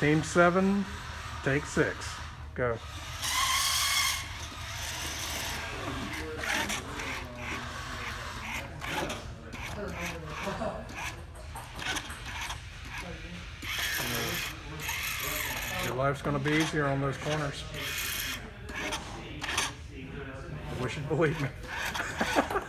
Team 7, take 6. Go. Your life's going to be easier on those corners. I wish you'd believe me.